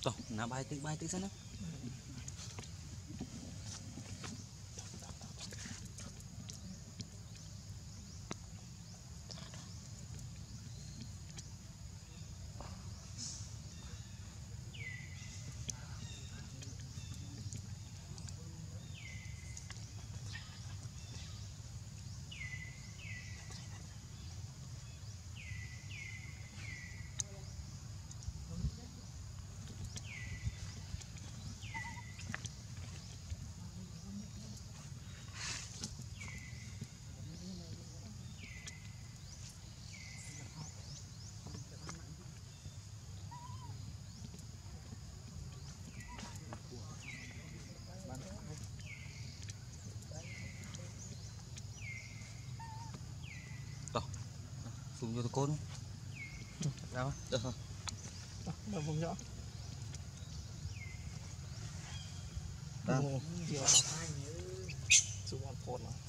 Tỏ, nà bài tí xem nào. Tỏ, xuống vô tôi côn. Đâu? Được không? Đâu không rõ. Đâu? Xuống một phút rồi.